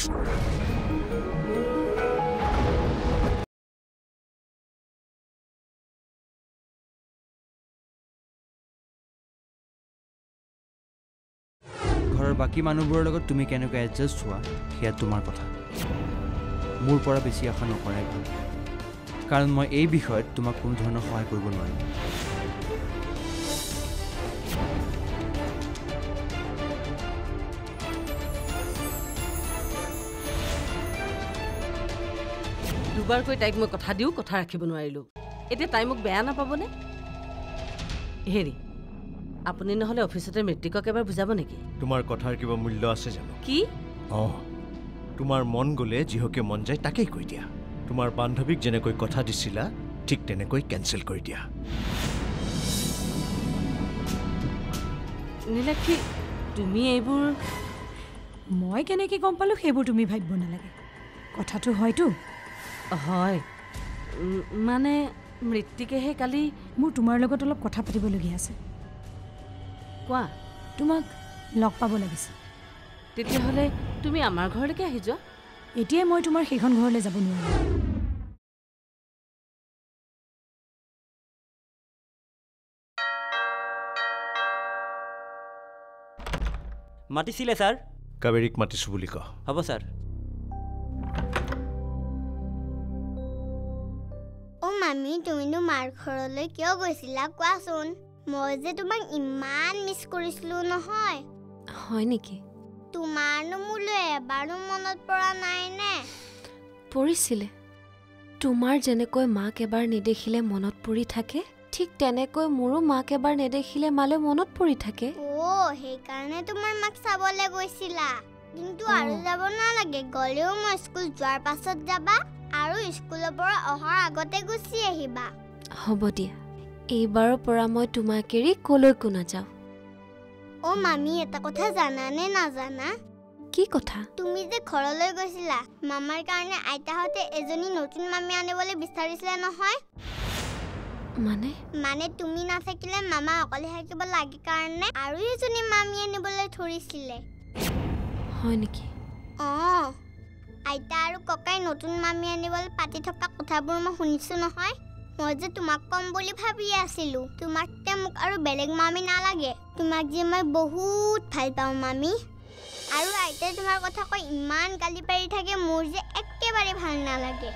ঘৰৰ বাকী মানুহবোৰৰ লগত তুমি কেনেকৈ এডজাষ্ট হোৱা সেয়া তোমাৰ কথা মোৰ পৰা বেছি আশা নকৰাই ভাল কাৰণ মই এই বিষয়ত তোমাক কোনো ধৰণৰ সহায় কৰিব নোৱাৰিম দুবাৰকৈ তাইক মই কথা দিও কথা ৰাখিব নোৱাৰিলো এতিয়া তাই মোক বেয়া নাপাবনে হেৰি আপুনি নহলে অফিসতে মৃত্তিকক এবাৰ বুজাব নেকি তোমাৰ কথাৰ কিবা মূল্য আছে জানো কি তোমাৰ মন গলে যিহকে মন যায় তাকেই কৈ দিয়া তোমাৰ বান্ধৱীক যেনেকৈ কথা দিছিলা ঠিক তেনেকৈ কেনসেল কৰি দিয়া নীলাক্ষী তুমি এইবোৰ মই কেনেকৈ গম পালো সেইবোৰ তুমি ভাবিব নালাগে কথাটো হয়তো হয় মানে মৃত্তিকেহে কালি মোৰ তোমাৰ লগত অলপ কথা পাতিবলগীয়া আছে কোৱা তোমাক লগ পাব লাগিছে তেতিয়াহ'লে তুমি আমাৰ ঘৰলৈকে আহি যোৱা এতিয়াই মই তোমাৰ সেইখন ঘৰলৈ যাব নোৱাৰিম মাতিছিলে ছাৰ কাবেৰীক মাতিছো বুলি কওঁ হ'ব ছাৰ মামি তুমিনো মাৰ ঘৰলৈ কিয় গৈছিলা কোৱাচোন মই যে তোমাক ইমান মিছ কৰিছিলো নহয় হয় নেকি তোমাৰনো মোলৈ এবাৰো মনত পৰা নাই নে পৰিছিলে তোমাৰ যেনেকৈ মাক এবাৰ নেদেখিলে মনত পৰি থাকে ঠিক তেনেকৈ মোৰো মাক এবাৰ নেদেখিলে মালে মনত পৰি থাকে সেইকাৰণে তোমাৰ মাক চাবলৈ গৈছিলা কিন্তু আৰু যাব নালাগে গলেও মই স্কুল যোৱাৰ পাছত যাবা আৰু স্কুলৰ পৰা অহাৰ আগতে গুচি আহিবা হ'ব দিয়া এইবাৰৰ পৰা মই তোমাক এৰি কলৈকো নাযাওঁ মামি এটা কথা জানা নে নাজানা কি কথা তুমি যে ঘৰলৈ গৈছিলা মামাৰ কাৰণে আইতাহঁতে এজনী নতুন মামি আনিবলৈ বিচাৰিছিলে নহয় মানে তুমি নাথাকিলে মামা অকলে থাকিব লাগে কাৰণে আৰু এজনী মামি আনিবলৈ ধৰিছিলে হয় নেকি আইতা আৰু ককাই নতুন মামি আনিবলৈ পাতি থকা কথাবোৰ মই শুনিছো নহয় মই যে তোমাক কম বুলি ভাবি আছিলো তোমাক তে মোক আৰু বেলেগ মামি নালাগে তোমাক যে মই বহুত ভাল পাওঁ মামি আৰু আইতাই তোমাৰ কথা কৈ ইমান গালি পাৰি থাকে মোৰ যে একেবাৰে ভাল নালাগে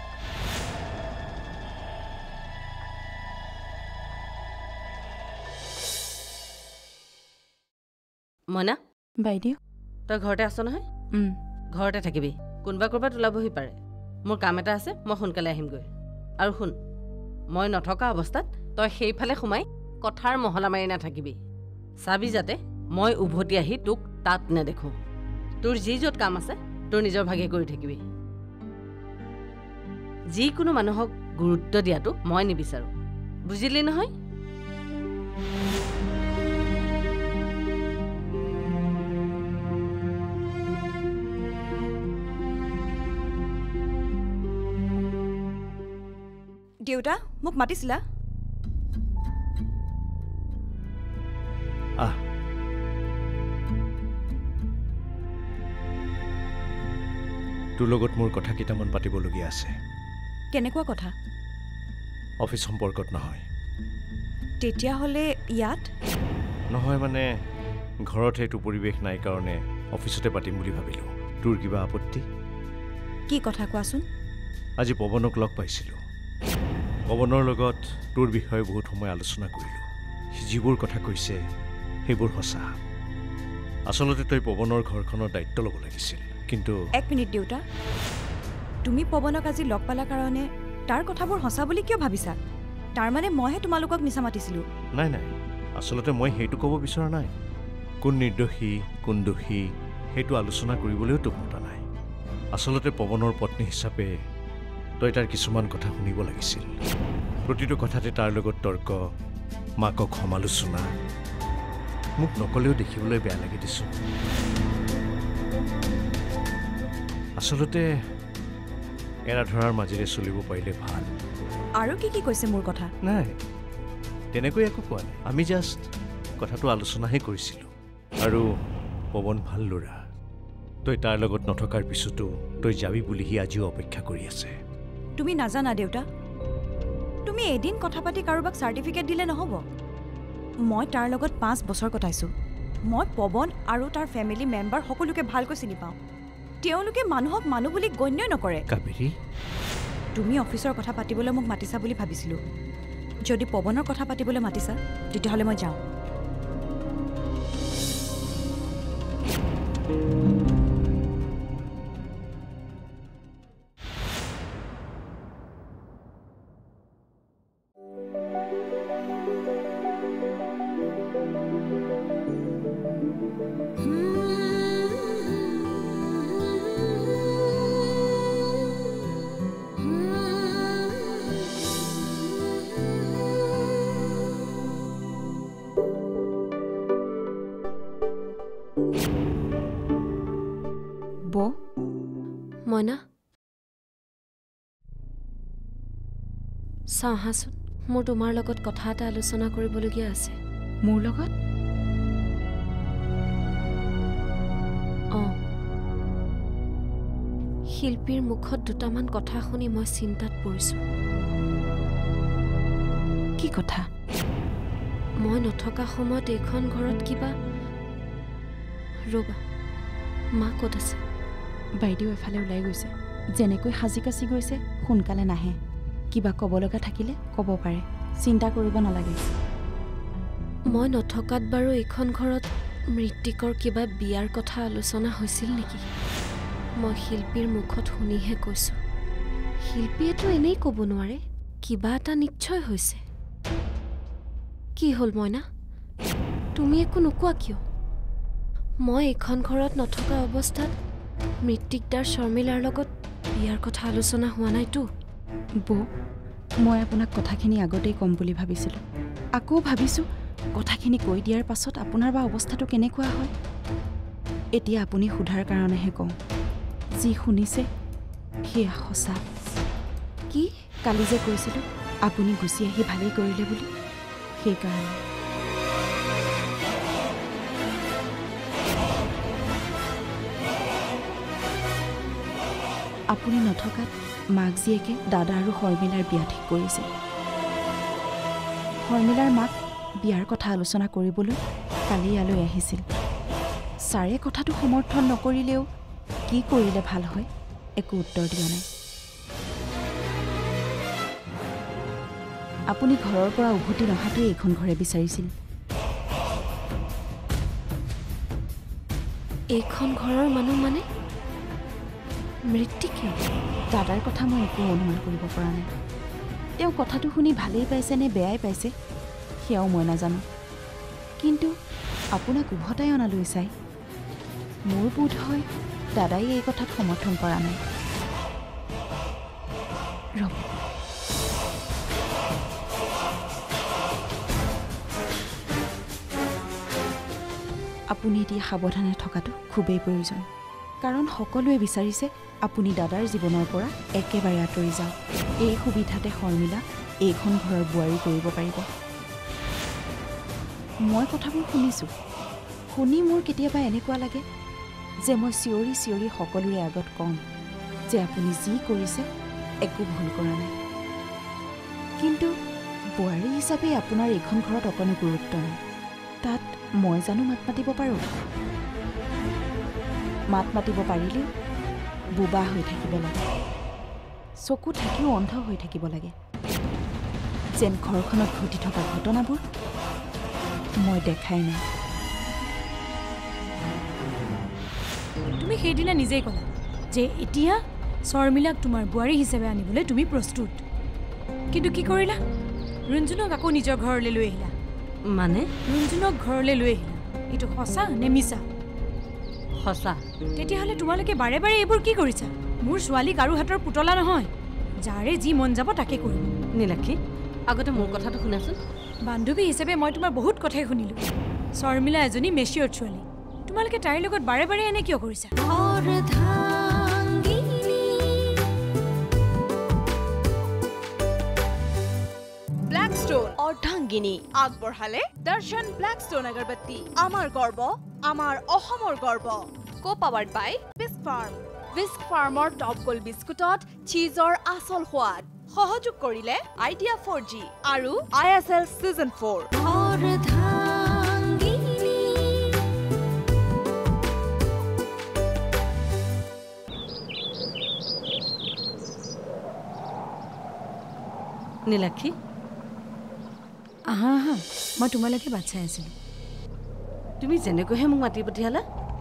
মইনা বাইদেউ তই ঘৰতে আছ নহয় ঘৰতে থাকিবি কোনোবা ক'ৰবাত ওলাবহি পাৰে মোৰ কাম এটা আছে মই সোনকালে আহিমগৈ আৰু শুন মই নথকা অৱস্থাত তই সেইফালে সোমাই কথাৰ মহলা মাৰি নাথাকিবি চাবি যাতে মই উভতি আহি তোক তাত নেদেখো তোৰ যি য'ত কাম আছে তোৰ নিজৰ ভাগে কৰি থাকিবি যিকোনো মানুহক গুৰুত্ব দিয়াটো মই নিবিচাৰোঁ বুজিলি নহয় দেউতা মোক মাতিছিলা তোৰ লগত মোৰ কথা কেইটামান পাতিবলগীয়া আছে কেনেকুৱা কথা অফিস সম্পৰ্কত নহয় তেতিয়াহ'লে ইয়াত নহয় মানে ঘৰত সেইটো পৰিৱেশ নাই কাৰণে অফিসতে পাতিম বুলি ভাবিলো তোৰ কিবা আপত্তি কি কথা কোৱাচোন আজি পৱনক লগ পাইছিলো পৱনৰ লগত তোৰ বিষয়ে বহুত সময় আলোচনা কৰিলো যিবোৰ কথা কৈছে সেইবোৰ সঁচা আসলতে তই পৱনৰ ঘৰখনৰ দায়িত্ব ল'ব লাগিছিল কিন্তু এক মিনিট দেউতা তুমি পৱনক আজি লগ পালা কাৰণে তাৰ কথাবোৰ সঁচা বুলি কিয় ভাবিছা তাৰ মানে মইহে তোমালোকক মিছা মাতিছিলো নাই আসলতে মই সেইটো ক'ব বিচৰা নাই কোন নিৰ্দোষী কোন দোষী সেইটো আলোচনা কৰিবলৈও তোক মতা নাই আসলতে পৱনৰ পত্নী হিচাপে তই তাৰ কিছুমান কথা শুনিব লাগিছিল প্ৰতিটো কথাতে তাৰ লগত তৰ্ক মাকক সমালোচনা মোক নকলেও দেখিবলৈ বেয়া লাগি দিছো আসলতে এৰা ধৰাৰ মাজেৰে চলিব পাৰিলে ভাল আৰু কি কৈছে মোৰ কথা নাই তেনেকৈ একো কোৱা নাই আমি জাষ্ট কথাটো আলোচনাহে কৰিছিলোঁ আৰু পৱন ভাল ল'ৰা তই তাৰ লগত নথকাৰ পিছতো তই যাবি বুলি সি আজিও অপেক্ষা কৰি আছে। তুমি নাজানা দেউতা, তুমি এদিন কথা পাতি কাৰোবাক চাৰ্টিফিকেট দিলে নহ'ব। মই তাৰ লগত 5 বছৰ কটাইছোঁ। মই পৱন আৰু তাৰ ফেমিলি মেম্বাৰ সকলোকে ভালকৈ চিনি পাওঁ। তেওঁলোকে মানুহক মানুহ বুলি গণ্যই নকৰে। কাবেৰী, তুমি অফিচৰ কথা পাতিবলৈ মোক মাতিছা বুলি ভাবিছিলোঁ। যদি পৱনৰ কথা পাতিবলৈ মাতিছা তেতিয়াহ'লে মই যাওঁ। মইনা, চাওঁ আহাচোন, মোৰ তোমাৰ লগত কথা এটা আলোচনা কৰিবলগীয়া আছে। মোৰ লগত? অঁ, শিল্পীৰ মুখত দুটামান কথা শুনি মই চিন্তাত পৰিছোঁ। কি কথা? মই নথকা সময়ত এইখন ঘৰত কিবা... ৰ'বা, মা ক'ত আছে? বাইদেউ এফালে ওলাই গৈছে। যেনেকৈ সাজি কাচি গৈছে, সোনকালে নাহে। কিবা ক'ব লগা থাকিলে ক'ব পাৰে, চিন্তা কৰিব নালাগে। মই নথকাত বাৰু এইখন ঘৰত মৃত্তিকৰ কিবা বিয়াৰ কথা আলোচনা হৈছিল নেকি? মই শিল্পীৰ মুখত শুনিহে কৈছোঁ। শিল্পীয়েতো এনেই ক'ব নোৱাৰে, কিবা এটা নিশ্চয় হৈছে। কি হ'ল মইনা, তুমি একো নোকোৱা কিয়? মই এইখন ঘৰত নথকা অৱস্থাত মৃত্তিকদাৰ শৰ্মিলাৰ লগত বিয়াৰ কথা আলোচনা হোৱা নাইতো? বৌ, মই আপোনাক কথাখিনি আগতেই ক'ম বুলি ভাবিছিলোঁ। আকৌ ভাবিছোঁ কথাখিনি কৈ দিয়াৰ পাছত আপোনাৰ বা অৱস্থাটো কেনেকুৱা হয়। এতিয়া আপুনি সোধাৰ কাৰণেহে কওঁ, যি শুনিছে সেয়া সঁচা। কি? কালি যে কৈছিলোঁ আপুনি গুচি আহি ভালেই কৰিলে বুলি, সেইকাৰণে। আপুনি নথকাত মাক জীয়েকে দাদা আৰু শৰ্মিলাৰ বিয়া ঠিক কৰিছে। শৰ্মিলাৰ মাক বিয়াৰ কথা আলোচনা কৰিবলৈ কালি ইয়ালৈ আহিছিল। ছাৰে কথাটো সমৰ্থন নকৰিলেও কি কৰিলে ভাল হয় একো উত্তৰ দিয়া নাই। আপুনি ঘৰৰ পৰা উভতি নহাটোৱে এইখন ঘৰে বিচাৰিছিল। এইখন ঘৰৰ মানুহ মানে মৃত্তিকে? দাদাৰ কথা মই একো অনুমান কৰিব পৰা নাই। তেওঁ কথাটো শুনি ভালেই পাইছে নে বেয়াই পাইছে সেয়াও মই নাজানো। কিন্তু আপোনাক উভতাই অনালৈ চাই মোৰ বোধ হয় দাদাই এই কথাত সমৰ্থন কৰা নাই। ৰ'ব, আপুনি এতিয়া সাৱধানে থকাটো খুবেই প্ৰয়োজন। কাৰণ সকলোৱে বিচাৰিছে আপুনি দাদাৰ জীৱনৰ পৰা একেবাৰে আঁতৰি যাওক। এই সুবিধাতে শৰ্মিলা এইখন ঘৰৰ বোৱাৰী কৰিব পাৰিব। মই কথাবোৰ শুনিছোঁ, শুনি মোৰ কেতিয়াবা এনেকুৱা লাগে যে মই চিঞৰি চিঞৰি সকলোৰে আগত ক'ম যে আপুনি যি কৰিছে একো ভুল কৰা নাই। কিন্তু বোৱাৰী হিচাপে আপোনাৰ এইখন ঘৰত অকণো গুৰুত্ব নাই। তাত মই জানো মাত মাতিব পাৰোঁ? মাত মাতিব পাৰিলেও বোবা হৈ থাকিব লাগে, চকু থাকিও অন্ধ হৈ থাকিব লাগে, যেন ঘৰখনত ঘটি থকা ঘটনাবোৰ মই দেখাই নাই। তুমি সেইদিনা নিজেই ক'লা যে এতিয়া শৰ্মিলাক তোমাৰ বোৱাৰী হিচাপে আনিবলৈ তুমি প্ৰস্তুত। কিন্তু কি কৰিলা? ৰুণজুনক আকৌ নিজৰ ঘৰলৈ লৈ আহিলা। মানে? ৰুণজুনক ঘৰলৈ লৈ আহিলা। এইটো সঁচা নে মিছা? সঁচা। তেতিয়াহ'লে তোমালোকে বাৰে বাৰে এইবোৰ কি কৰিছা? মোৰ ছোৱালীক আৰু হাতৰ পুতলা নহয়, যাৰে যি মন যাব তাকে কৰিম। নীলাক্ষী, আগতে মোৰ কথাটো শুনাচোন। বান্ধৱী হিচাপে মই তোমাৰ বহুত কথাই শুনিলোঁ। শৰ্মিলা এজনী মেচিয়ৰ ছোৱালী, তোমালোকে তাইৰ লগত বাৰে বাৰে এনে কিয় কৰিছা? অৰ্ধাংগিনী আগবঢ়ালে দৰ্শন ব্লেক ষ্টোন আগৰবাতি। আমাৰ গৰ্ব, আমাৰ অসমৰ গৰ্ব। Co-powered by Whisk Farm. Whisk Farmer Top Gold Biscuitot cheeseor asol hwad. সহযোগ কৰিলে আইডিয়া 4G আৰু ISL Season 4. Ardhangini. নীলাক্ষী আহা আহা মই তোমালৈকে বাট চাই আছিলোঁ তুমি যেনেকৈহে মোক মাতি পঠিয়ালা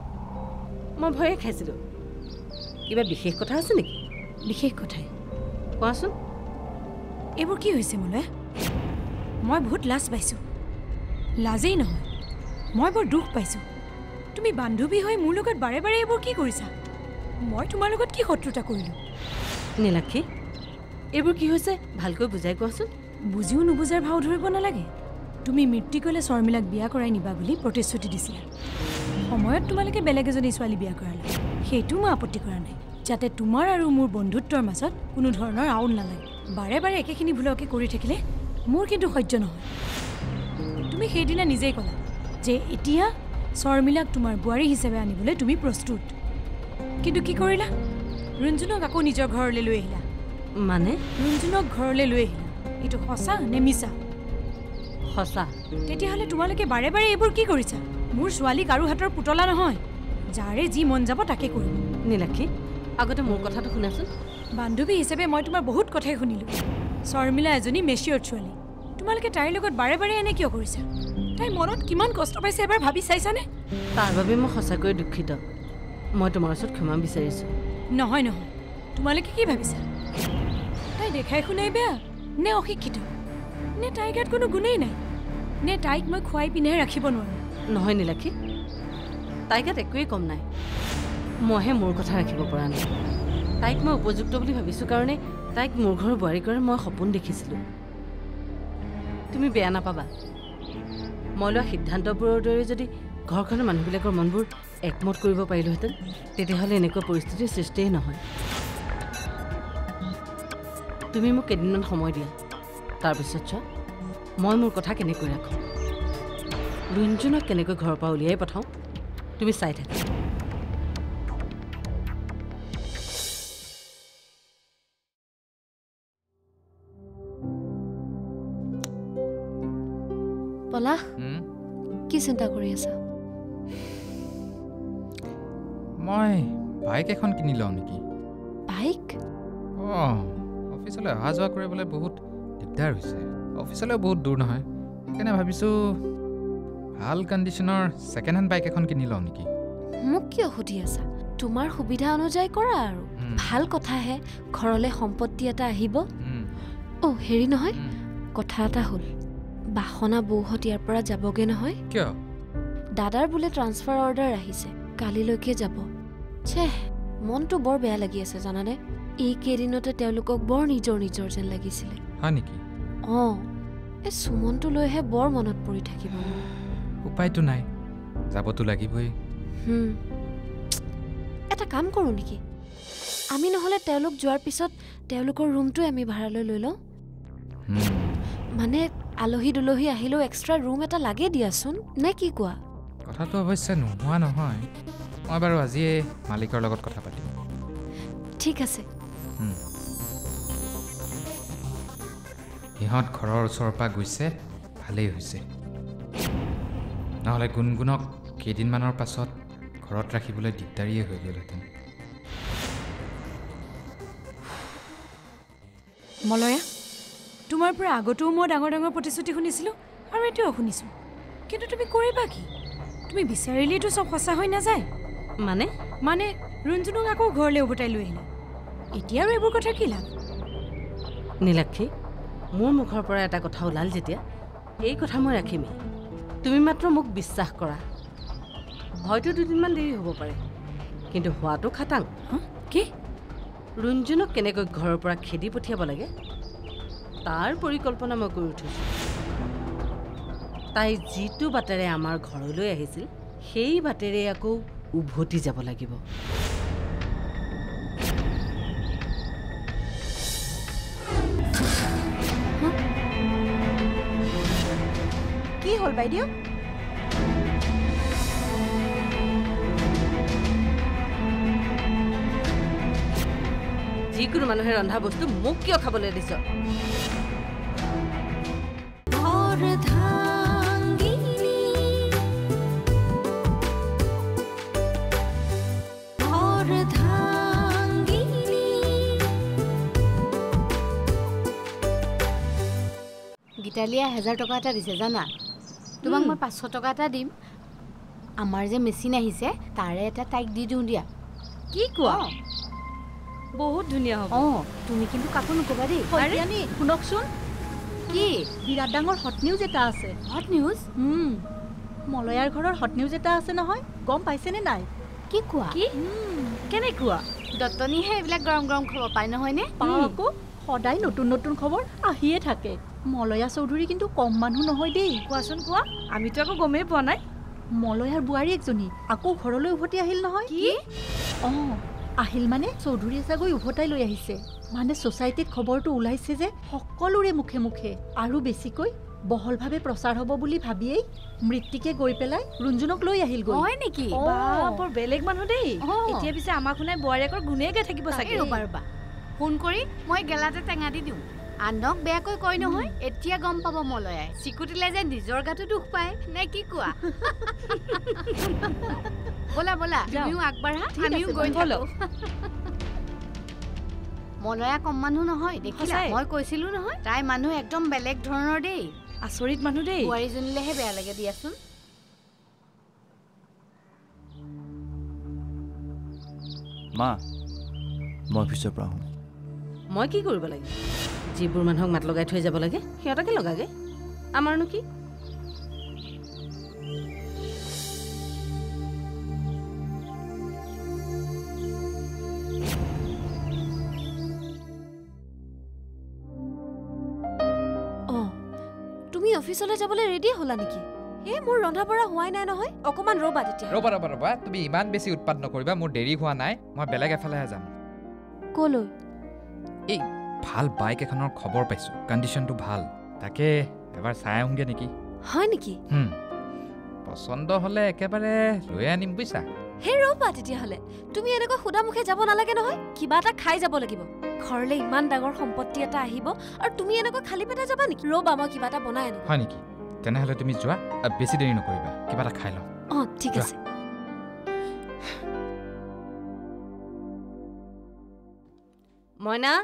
মই ভয়ে খাইছিলোঁ কিবা বিশেষ কথা আছে নেকি বিশেষ কথাই কোৱাচোন এইবোৰ কি হৈছে মোলৈ মই বহুত লাজ পাইছোঁ লাজেই নহয় মই বৰ দুখ পাইছোঁ তুমি বান্ধৱী হৈ মোৰ লগত বাৰে বাৰে এইবোৰ কি কৰিছা মই তোমাৰ লগত কি শত্ৰুতা কৰিলোঁ নীলাক্ষী এইবোৰ কি হৈছে ভালকৈ বুজাই কোৱাচোন বুজিও নুবুজাৰ ভাও ধৰিব নালাগে তুমি মৃত্যুকলে শৰ্মিলাক বিয়া কৰাই নিবা বুলি প্ৰতিশ্ৰুতি দিছিলা সময়ত তোমালোকে বেলেগ এজনী ছোৱালী বিয়া কৰালা সেইটো মই আপত্তি কৰা নাই যাতে তোমাৰ আৰু মোৰ বন্ধুত্বৰ মাজত কোনো ধৰণৰ আউল নালাগে বাৰে বাৰে একেখিনি ভুলকে কৰি থাকিলে মোৰ কিন্তু সহ্য নহয় তুমি সেইদিনা নিজেই ক'লা যে এতিয়া শৰ্মিলাক তোমাৰ বোৱাৰী হিচাপে আনিবলৈ তুমি প্ৰস্তুত কিন্তু কি কৰিলা ৰঞ্জুনক আকৌ নিজৰ ঘৰলৈ লৈ আহিলা মানে ৰঞ্জুনক ঘৰলৈ লৈ আহিলা এইটো সঁচা নে মিছা সঁচা তেতিয়াহ'লে তোমালোকে বাৰে বাৰে এইবোৰ কি কৰিছা মোৰ ছোৱালীক আৰু হাতৰ পুতলা নহয় যাৰে যি মন যাব তাকে কৰিম নীলাক্ষী আগতে মোৰ কথাটো শুনাচোন বান্ধৱী হিচাপে মই তোমাৰ বহুত কথাই শুনিলোঁ শৰ্মিলা এজনী মেচিয়ৰ ছোৱালী তোমালোকে তাইৰ লগত বাৰে বাৰে এনে কিয় কৰিছা তাই মনত কিমান কষ্ট পাইছে এবাৰ ভাবি চাইছানে তাৰ বাবে মই সঁচাকৈ দুখিত মই তোমাৰ ওচৰত ক্ষমা বিচাৰিছোঁ নহয় নহয় তোমালোকে কি ভাবিছা তাই দেখাই শুনাই বেয়া নে অশিক্ষিত নে তাইৰ গাত কোনো গুণেই নাই নে তাইক মই খুৱাই পিন্ধাই ৰাখিব নোৱাৰোঁ নহয় নীলাক্ষী তাইৰ গাত একোৱেই কম নাই মইহে মোৰ কথা ৰাখিব পৰা নাই তাইক মই উপযুক্ত বুলি ভাবিছোঁ কাৰণে তাইক মোৰ ঘৰৰ বোৱাৰী কৰাৰ মই সপোন দেখিছিলোঁ তুমি বেয়া নাপাবা মই লোৱা সিদ্ধান্তবোৰৰ দৰে যদি ঘৰখনৰ মানুহবিলাকৰ মনবোৰ একমত কৰিব পাৰিলোহেঁতেন তেতিয়াহ'লে এনেকুৱা পৰিস্থিতিৰ সৃষ্টিয়েই নহয় তুমি মোক কেইদিনমান সময় দিয়া তাৰপিছত চোৱা মই মোৰ কথা কেনেকৈ ৰাখোঁ ৰঞ্জুনক কেনেকৈ ঘৰৰ পৰা উলিয়াই পঠাওঁ তুমি চাই থাকা পলা কি চিন্তা কৰি আছা মই বাইক এখন কিনি লওঁ নেকি বাইক অফিচলৈ অহা যোৱা কৰিবলৈ বহুত দিগদাৰ হৈছে অফিচলৈ বহুত দূৰ নহয় সেইকাৰণে ভাবিছোঁ ভাল কণ্ডিশ্যনৰ ছেকেণ্ড হেণ্ড বাইক এখন কিনি লওঁ নেকি মোক কিয় সুধি আছা তোমাৰ সুবিধা অনুযায়ী কৰা আৰু ভাল কথাহে ঘৰলৈ সম্পত্তি এটা আহিব হেৰি নহয় কথা এটা হ'ল বাসনা বৌহঁত ইয়াৰ পৰা যাবগৈ নহয় কিয় দাদাৰ বোলে ট্ৰান্সফাৰ অৰ্ডাৰ আহিছে কালিলৈকে যাব মনটো বৰ বেয়া লাগি আছে জানানে এইকেইদিনতে তেওঁলোকক বৰ নিজৰ নিজৰ যেন লাগিছিলে হয় নেকি এই সুমনটো লৈহে বৰ মনত পৰি থাকিব উপায়তো নাই যাবতো লাগিবই এটা কাম কৰোঁ নেকি আমি নহ'লে তেওঁলোক যোৱাৰ পিছত তেওঁলোকৰ ৰুমটোৱে আমি ভাড়ালৈ লৈ লওঁ মানে আলহী দুলহী আহিলেও এক্সট্ৰা ৰুম এটা লাগে দিয়াচোন নে কি কোৱা কথাটো অৱশ্যে নোহোৱা নহয় মই বাৰু আজিয়ে মালিকৰ লগত কথা পাতিম ঠিক আছে সিহঁত ঘৰৰ ওচৰৰ পৰা গৈছে ভালেই হৈছে নহ'লে গুণগুণক কেইদিনমানৰ পাছত ঘৰত ৰাখিবলৈ দিগদাৰিয়ে হৈ গ'লহেঁতেন মলয়া তোমাৰ পৰা আগতেও মই ডাঙৰ ডাঙৰ প্ৰতিশ্ৰুতি শুনিছিলোঁ আৰু এতিয়াও শুনিছোঁ কিন্তু তুমি কৰিবা কি তুমি বিচাৰিলেইতো চব সঁচা হৈ নাযায় মানে ৰঞ্জুনক আকৌ ঘৰলৈ উভতাই লৈ আহিলা এতিয়া আৰু এইবোৰ কথা কি লাভ নীলাক্ষী মোৰ মুখৰ পৰা এটা কথা ওলাল যেতিয়া এই কথা মই ৰাখিমেই তুমি মাত্ৰ মোক বিশ্বাস কৰা হয়তো দুদিনমান দেৰি হ'ব পাৰে কিন্তু হোৱাটো খাটাং কি ৰঞ্জুনক কেনেকৈ ঘৰৰ পৰা খেদি পঠিয়াব লাগে তাৰ পৰিকল্পনা মই কৰি উঠিছোঁ তাই যিটো বাটেৰে আমাৰ ঘৰলৈ আহিছিল সেই বাটেৰে আকৌ উভতি যাব লাগিব কি হ'ল বাইদেউ যিকোনো মানুহে ৰন্ধা বস্তু মোক কিয় খাবলৈ দিছ? গীতালিয়ে 1000 টকা এটা দিছে জানা। তোমাক মই 500 টকা এটা দিম। আমাৰ যে মেচিন আহিছে তাৰে এটা তাইক দি দিওঁ দিয়া। কি কোৱা? বহুত ধুনীয়া হ'ব। তুমি কিন্তু কাকো নকবা দেই। আৰে শুনকচোন, কি বিৰাট ডাঙৰ হট নিউজ এটা আছে। Hot news? মলয়াৰ ঘৰৰ হট নিউজ এটা আছে নহয়, গম পাইছেনে নাই? কি কোৱা? কি কেনেকুৱা? দত্তনীহে এইবিলাক গৰম গৰম খবৰ পায় নহয়নে? পাওঁ আকৌ, সদায় নতুন নতুন খবৰ আহিয়ে থাকে। মলয়া চৌধুৰী কিন্তু কম মানুহ নহয় দেই। কোৱাচোন কোৱা, আমিতো আকৌ গমেই পোৱা নাই। মলয়াৰ বোৱাৰী একজনী আকৌ ঘৰলৈ উভতি আহিল নহয়। কি? আহিল মানে চৌধুৰীয়ে চাগৈ উভতাই লৈ আহিছে। মানে ছ'চাইটিত খবৰটো ওলাইছে যে সকলোৰে মুখে মুখে, আৰু বেছিকৈ বহলভাৱে প্ৰচাৰ হ'ব বুলি ভাবিয়েই মৃত্যুকে গৈ পেলাই ৰুঞ্জুনক লৈ আহিল গৈ। হয় নেকি? বৰ বেলেগ মানুহ দেই। এতিয়া পিছে আমাক শুনাই বোৱাৰীয়েকৰ গুণে গাই থাকিব চাগে। ৰ'বা ফোন কৰি মই গেলাতে টেঙা দি দিওঁ। আনক বেয়াকৈ কয় নহয়, এতিয়া গম পাব মলয়াই। চিকুটিলে যে নিজৰ গাটো দুখ পায় নে কি কোৱা? বলা বলা, তুমিও আগবাঢ়া, আমিও গৈ থাকো। মলয়া কম মানুহ নহয়, দেখিলা? মই কৈছিলো নহয়, তাই মানুহ একদম বেলেগ ধৰণৰ দেই। আচৰিত মানুহ দেই। বোৱাৰীজনীলেহে বেয়া লাগে দিয়াচোন। মা, মই অফিচৰ পৰা আহোঁ। মই কি কৰিব লাগে? যিবোৰ মানুহক মাত লগাই থৈ যাব লাগে সিহঁতকে লগাগে, আমাৰনো কি? তুমি অফিচলৈ যাবলৈ ৰেডি হ'লা নেকি? মোৰ ৰন্ধা বঢ়া হোৱাই নাই নহয়, অকমান ৰ'বা তেতিয়া। ৰ'বা, তুমি ইমান বেছি উৎপাত নকৰিবা, মোৰ দেৰি হোৱা নাই, মই বেলেগ এফালেহে যাম। ক'লৈ? এই ভাল বাইক এখনৰ খবৰ পাইছোঁ, কণ্ডিশ্যনটো ভাল, তাকে এবাৰ চাই আহোঁগৈ নেকি। হয় নেকি? পচন্দ হ'লে একেবাৰে লৈ আনিম বুজিছা। ৰ'বা তেতিয়াহ'লে, তুমি এনেকৈ সুধা মুখে যাব নালাগে নহয়, কিবা এটা খাই যাব লাগিব। ঘৰলৈ ইমান ডাঙৰ সম্পত্তি এটা আহিব আৰু তুমি এনেকৈ খালী পেটে যাবা নেকি? ৰ'বা, মই কিবা এটা বনাই আনিম। হয় নেকি? তেনেহ'লে তুমি যোৱা, বেছি দেৰি নকৰিবা, কিবা এটা খাই লওঁ। ঠিক আছে। মইনা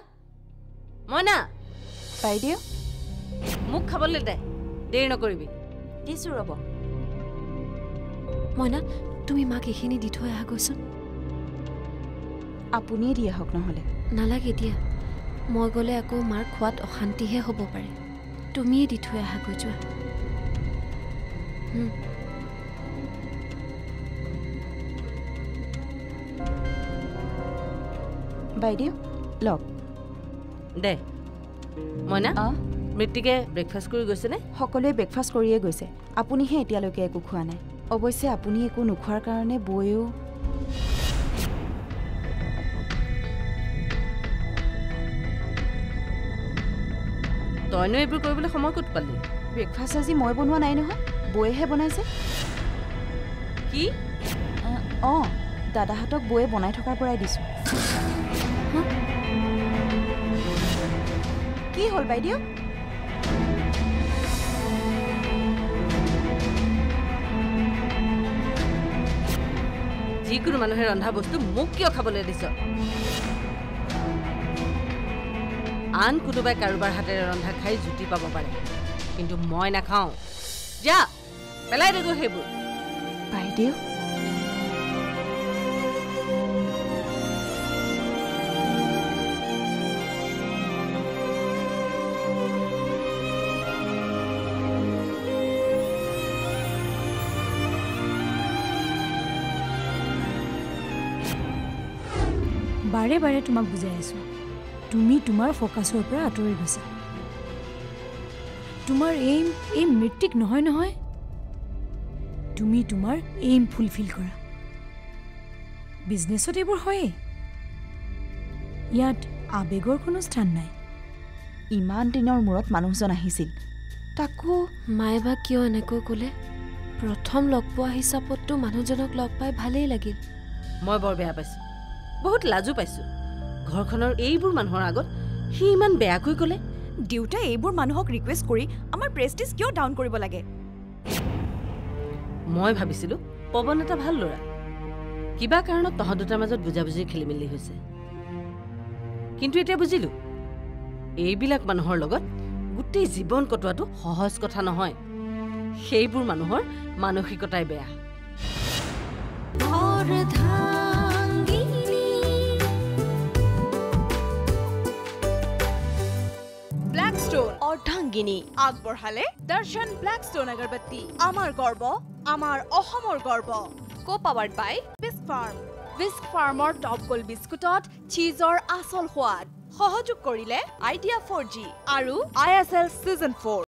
বাইদেউ, মোক খাবলৈ দে, দেৰি নকৰিবি। দিছোঁ ৰ'ব। মইনা, তুমি মাক এইখিনি দি থৈ আহা গৈছোন। আপুনিয়ে দি আহক নহ'লে। নালাগে দিয়া, মই গ'লে আকৌ মাৰ খোৱাত অশান্তিহে হ'ব পাৰে। তুমিয়ে দি থৈ আহা গৈ যোৱা। বাইদেউ লওক। দে মইনা, মৃত্যুকে ব্ৰেকফাষ্ট কৰি গৈছেনে? সকলোৱে ব্ৰেকফাষ্ট কৰিয়ে গৈছে, আপুনিহে এতিয়ালৈকে একো খোৱা নাই। অৱশ্যে আপুনি একো নোখোৱাৰ কাৰণে বৌয়েও তইনো এইবোৰ কৰিবলৈ সময় ক'ত পালি? ব্ৰেকফাষ্ট আজি মই বনোৱা নাই নহয়, বৌয়েহে বনাইছে। কি? দাদাহঁতক বৌয়ে বনাই থকাৰ পৰাই দিছোঁ। কি হ'ল বাইদেউ? যিকোনো মানুহে ৰন্ধা বস্তু মোক কিয় খাবলৈ দিছ? আন কোনোবাই কাৰোবাৰ হাতেৰে ৰন্ধা খাই জুতি পাব পাৰে, কিন্তু মই নাখাওঁ। যা, পেলাই দেগৈ সেইবোৰ। বাইদেউ, বাৰে বাৰে তোমাক বুজাই আছোঁ, তুমি তোমাৰ ফ'কাছৰ পৰা আঁতৰি গৈছা। তোমাৰ এইম মৃত্যুক নহয় নহয়, তুমি তোমাৰ এইম ফুলফিল কৰা। বিজনেছত এইবোৰ হয়েই, ইয়াত আৱেগৰ কোনো স্থান নাই। ইমান দিনৰ মূৰত মানুহজন আহিছিল, তাকো মায়ে বা কিয় এনেকৈ ক'লে? প্ৰথম লগ পোৱা হিচাপততো মানুহজনক লগ পাই ভালেই লাগিল। মই বৰ বেয়া পাইছোঁ, বহুত লাজো পাইছোঁ। ঘৰখনৰ এইবোৰ মানুহৰ আগত সি ইমান বেয়াকৈ ক'লে। দেউতাই এইবোৰ মানুহক ৰিকুৱেষ্ট কৰি আমাৰ প্ৰেষ্টিজ কিয় ডাউন কৰিব লাগে? মই ভাবিছিলোঁ পৱন এটা ভাল ল'ৰা, কিবা কাৰণত তহঁত দুটাৰ মাজত বুজাবুজিৰ খেলিমেলি হৈছে। কিন্তু এতিয়া বুজিলোঁ এইবিলাক মানুহৰ লগত গোটেই জীৱন কটোৱাটো সহজ কথা নহয়। সেইবোৰ মানুহৰ মানসিকতাই বেয়া। ব্লেকষ্টোন অৰ্ধাংগিনী আগবঢ়ালে দৰ্শন ব্লেকষ্টোন আগৰবাতি। আমাৰ গৰ্ব, আমাৰ অসমৰ গৰ্ব। Co-powered by Bisk Farm. বিস্ক ফাৰ্মৰ টপ গোল্ড বিস্কুটত চীজৰ আচল সোৱাদ। সহযোগ কৰিলে আইডিয়া 4G আৰু ISL Season 4।